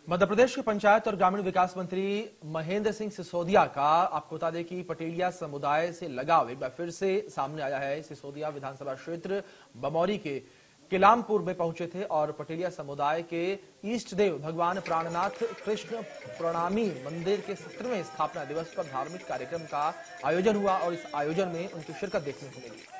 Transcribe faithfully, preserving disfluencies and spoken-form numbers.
मध्य प्रदेश के पंचायत और ग्रामीण विकास मंत्री महेंद्र सिंह सिसोदिया का आपको बता दें कि पटेलिया समुदाय से लगाव एक बार फिर से सामने आया है। सिसोदिया विधानसभा क्षेत्र बमौरी के किलामपुर में पहुंचे थे और पटेलिया समुदाय के ईष्ट देव भगवान प्राणनाथ कृष्ण प्रणामी मंदिर के सत्रहवें स्थापना दिवस पर धार्मिक कार्यक्रम का आयोजन हुआ और इस आयोजन में उनकी शिरकत देखने को मिली।